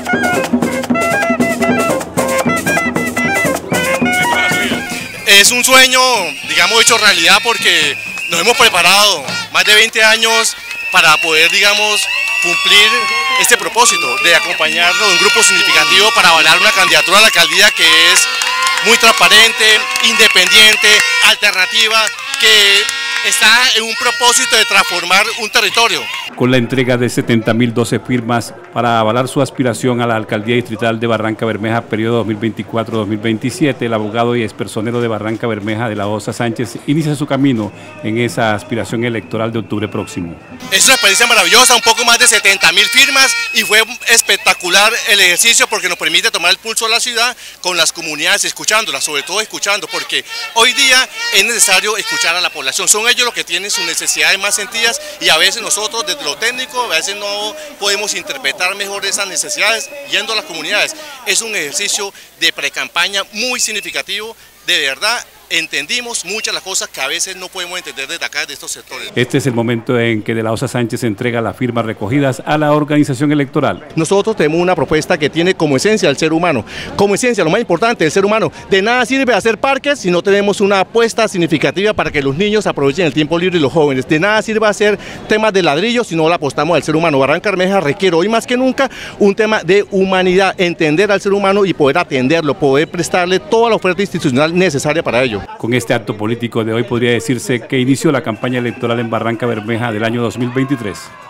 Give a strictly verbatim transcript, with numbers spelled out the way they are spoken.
Es un sueño, digamos, hecho realidad porque nos hemos preparado más de veinte años para poder, digamos, cumplir este propósito de acompañarnos de un grupo significativo para avalar una candidatura a la alcaldía que es muy transparente, independiente, alternativa, que está en un propósito de transformar un territorio. Con la entrega de setenta mil doce firmas para avalar su aspiración a la alcaldía distrital de Barranca Bermeja, periodo dos mil veinticuatro a dos mil veintisiete, el abogado y expersonero de Barranca Bermeja de la Osa Sánchez inicia su camino en esa aspiración electoral de octubre próximo. Es una experiencia maravillosa, un poco más de setenta mil firmas, y fue espectacular el ejercicio porque nos permite tomar el pulso de la ciudad con las comunidades, escuchándolas, sobre todo escuchando, porque hoy día es necesario escuchar a la población. Son ellos los que tienen sus necesidades más sentidas y a veces nosotros desde lo técnico a veces no podemos interpretar mejor esas necesidades yendo a las comunidades. Es un ejercicio de precampaña muy significativo, de verdad. Entendimos muchas de las cosas que a veces no podemos entender desde acá, de estos sectores. Este es el momento en que De la Osa Sánchez entrega las firmas recogidas a la organización electoral. Nosotros tenemos una propuesta que tiene como esencia el ser humano, como esencia lo más importante el ser humano. De nada sirve hacer parques si no tenemos una apuesta significativa para que los niños aprovechen el tiempo libre y los jóvenes. De nada sirve hacer temas de ladrillo si no le apostamos al ser humano. Barranca Bermeja requiere hoy más que nunca un tema de humanidad, entender al ser humano y poder atenderlo, poder prestarle toda la oferta institucional necesaria para ello. Con este acto político de hoy podría decirse que inició la campaña electoral en Barranca Bermeja del año dos mil veintitrés.